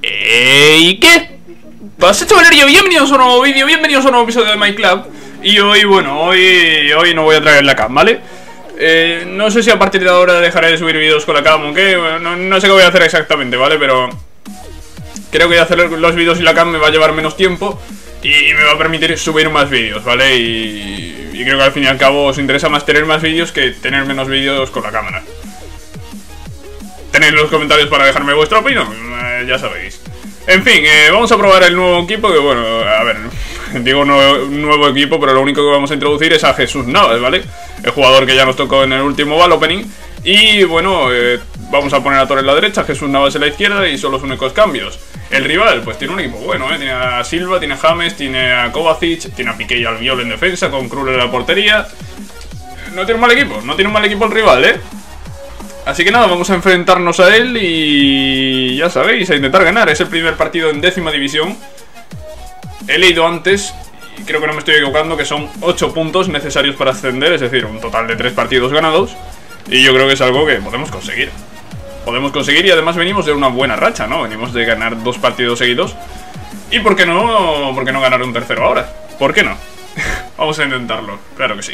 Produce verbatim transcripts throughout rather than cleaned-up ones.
¿Y qué? ¿Pasa, chavalería? Bienvenidos a un nuevo vídeo, bienvenidos a un nuevo episodio de Minecraft. Y hoy, bueno, hoy, hoy no voy a traer la cam, ¿vale? Eh, no sé si a partir de ahora dejaré de subir vídeos con la cam o qué, no, no sé qué voy a hacer exactamente, ¿vale? Pero creo que hacer los vídeos y la cam me va a llevar menos tiempo y me va a permitir subir más vídeos, ¿vale? Y, y creo que al fin y al cabo os interesa más tener más vídeos que tener menos vídeos con la cámara. Tenéis los comentarios para dejarme vuestra opinión, eh, ya sabéis. En fin, eh, vamos a probar el nuevo equipo, que bueno, a ver, digo nuevo, nuevo equipo, pero lo único que vamos a introducir es a Jesús Navas, ¿vale? El jugador que ya nos tocó en el último Ball Opening. Y bueno, eh, vamos a poner a Torre en la derecha, Jesús Navas en la izquierda y son los únicos cambios. El rival, pues tiene un equipo bueno, ¿eh? Tiene a Silva, tiene a James, tiene a Kovacic, tiene a Piqué y Albiol en defensa, con Krul en la portería. No tiene un mal equipo, no tiene un mal equipo el rival, ¿eh? Así que nada, vamos a enfrentarnos a él y ya sabéis, a intentar ganar. Es el primer partido en décima división. He leído antes, y creo que no me estoy equivocando, que son ocho puntos necesarios para ascender, es decir, un total de tres partidos ganados. Y yo creo que es algo que podemos conseguir. Podemos conseguir y además venimos de una buena racha, ¿no? Venimos de ganar dos partidos seguidos. ¿Y por qué no, por qué no ganar un tercero ahora? ¿Por qué no? Vamos a intentarlo, claro que sí.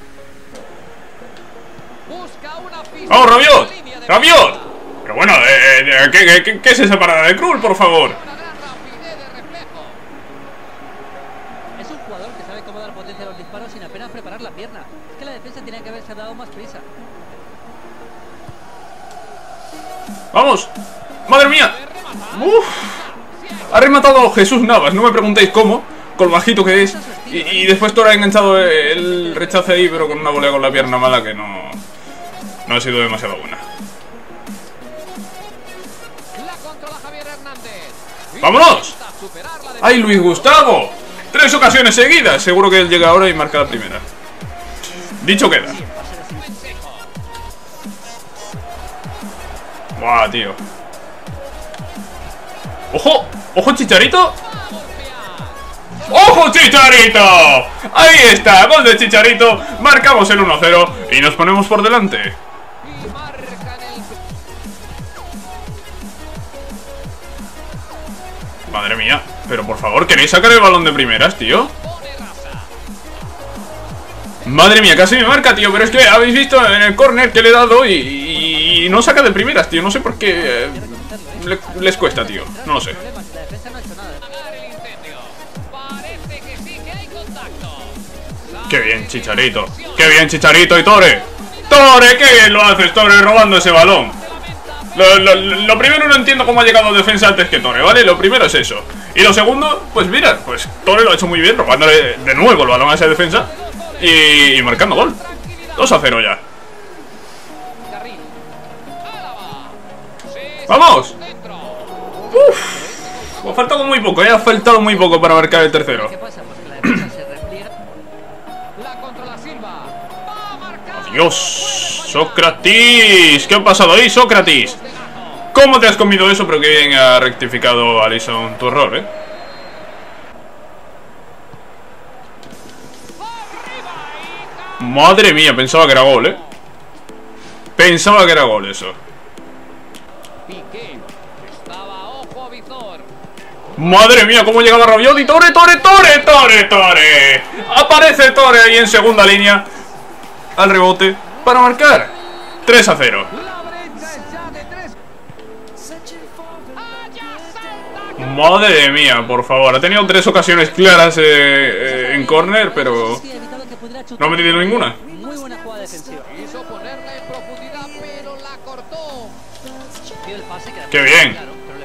¡Vamos, Rabiot! ¡Rabiot! Pero bueno, eh, eh, ¿qué, qué, ¿qué es esa parada de Krul, por favor? Es un jugador que sabe cómo dar potencia a los disparos sin apenas preparar la pierna. Es que la defensa tenía que haberse dado más prisa. ¡Vamos! ¡Madre mía! ¡Uf! Ha rematado Jesús Navas, no me preguntéis cómo, con lo bajito que es. Y, y después Tora ha enganchado el rechace ahí, pero con una volea con la pierna mala que no... No ha sido demasiado buena. ¡Vámonos! ¡Ay, Luis Gustavo! ¡Tres ocasiones seguidas! Seguro que él llega ahora y marca la primera. Dicho queda. ¡Buah, tío! ¡Ojo! ¡Ojo, Chicharito! ¡Ojo, Chicharito! Ahí está, gol de Chicharito. Marcamos el uno cero y nos ponemos por delante. Madre mía, pero por favor, ¿queréis sacar el balón de primeras, tío? Madre mía, casi me marca, tío. Pero es que habéis visto en el córner que le he dado y, y, y no saca de primeras, tío. No sé por qué eh, le, les cuesta, tío. No lo sé. Qué bien, Chicharito. Qué bien, Chicharito y Tore. Tore, qué bien lo haces, Tore, robando ese balón. Lo, lo, lo primero, no entiendo cómo ha llegado defensa antes que Tore, ¿vale? Lo primero es eso. Y lo segundo, pues mira, pues Tore lo ha hecho muy bien, robándole de nuevo el balón a esa defensa y, y marcando gol. dos a cero ya. ¡Vamos! Uf, ha faltado muy poco, ¿eh? Ha faltado muy poco para marcar el tercero. ¡Adiós! ¡Sócrates! ¿Qué ha pasado ahí, Sócrates? ¿Cómo te has comido eso? Pero que bien ha rectificado Alisson tu error, ¿eh? Madre mía, pensaba que era gol, ¿eh? Pensaba que era gol eso. Madre mía, cómo llegaba Rabiot y Tore, Tore, Tore, Tore, Tore. Aparece Tore ahí en segunda línea al rebote para marcar tres a cero. Madre mía, por favor. Ha tenido tres ocasiones claras eh, eh, en córner, pero no ha metido ninguna. ¡Qué bien!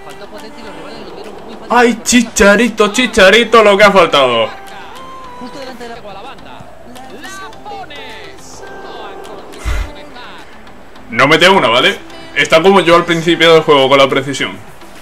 ¡Ay, Chicharito, Chicharito, lo que ha faltado! No mete una, ¿vale? Está como yo al principio del juego, con la precisión.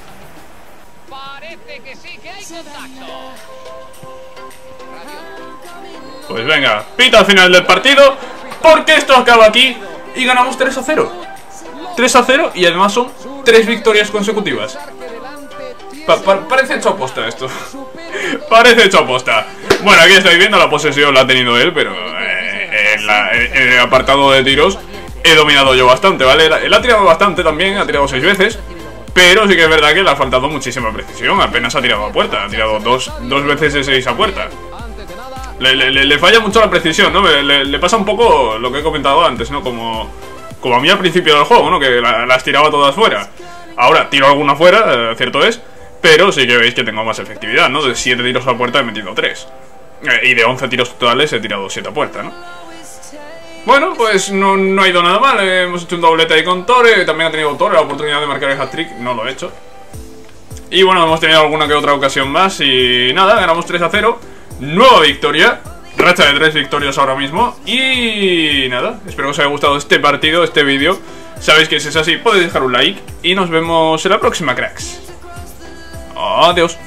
Pues venga, pita al final del partido, porque esto acaba aquí y ganamos tres a cero. tres a cero y además son tres victorias consecutivas. Pa pa parece hecho aposta esto. Parece hecho aposta. Bueno, aquí estáis viendo, la posesión la ha tenido él, pero eh, en, la, en el apartado de tiros he dominado yo bastante, ¿vale? Él ha tirado bastante también, ha tirado seis veces. Pero sí que es verdad que le ha faltado muchísima precisión. Apenas ha tirado a puerta. Ha tirado dos, dos veces de seis a puerta. Le, le, le falla mucho la precisión, ¿no? Le, le pasa un poco lo que he comentado antes, ¿no? Como, como a mí al principio del juego, ¿no? Que la, las tiraba todas fuera. Ahora tiro alguna fuera, eh, cierto es. Pero sí que veis que tengo más efectividad, ¿no? De siete tiros a puerta he metido tres. Eh, y de once tiros totales he tirado siete a puerta, ¿no? Bueno, pues no, no ha ido nada mal. eh, Hemos hecho un doblete ahí con Torre. También ha tenido Torre la oportunidad de marcar el hat-trick. No lo he hecho. Y bueno, hemos tenido alguna que otra ocasión más. Y nada, ganamos tres a cero. Nueva victoria. Racha de tres victorias ahora mismo. Y nada, espero que os haya gustado este partido, este vídeo. Sabéis que si es así podéis dejar un like. Y nos vemos en la próxima, cracks. Adiós.